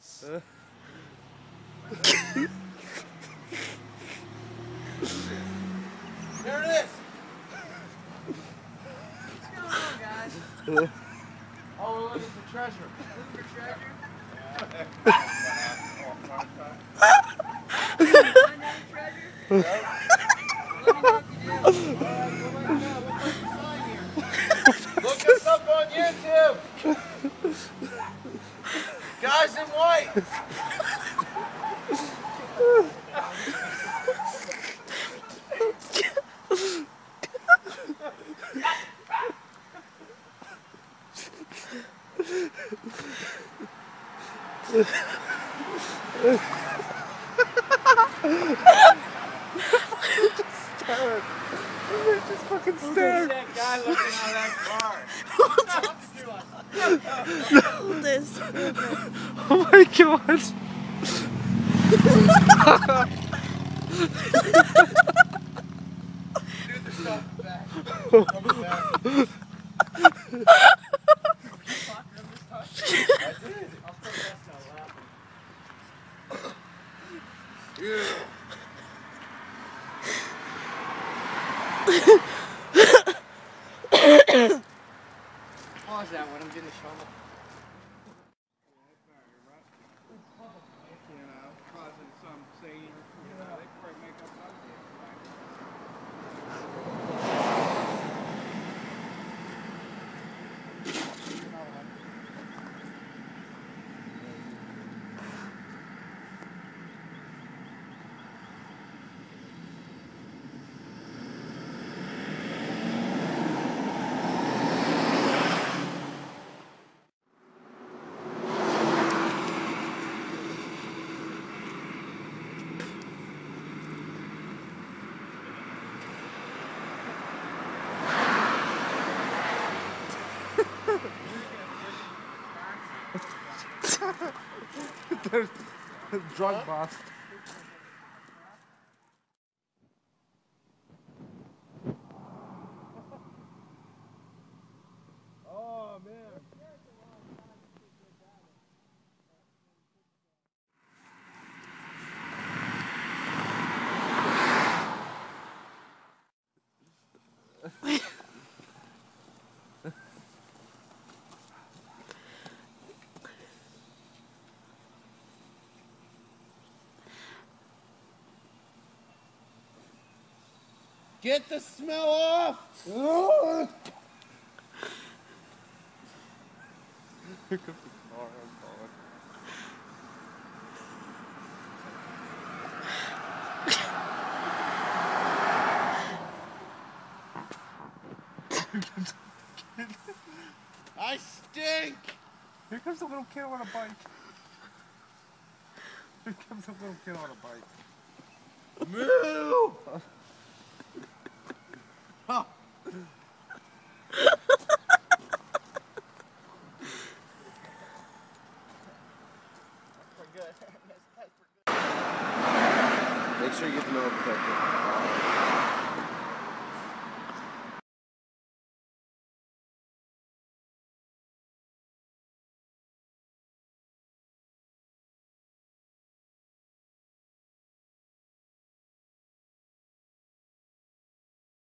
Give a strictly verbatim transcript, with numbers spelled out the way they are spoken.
Uh. There it is! What's going on, guys? Uh. Oh, we're looking for treasure. Looking for treasure? Yeah. Find any treasure? Nope. Let me know if you do. Alright, we'll let you know. We'll put the sign here. Look us up on YouTube! Guys in white! Stare. They're just fucking stare. That guy looking out of that car. Hold this. Oh my god. Dude, there's something back. Something back. I did. I'll put this now laughing. Yeah. Pause that when I'm getting the shovel. You know, causing some scene, you know, they probably make up something. There's drug bust. Oh, man. Get the smell off! Oh. Here comes the car. I'm falling. I stink! Here comes a little kid on a bike. Here comes a little kid on a bike. Moo!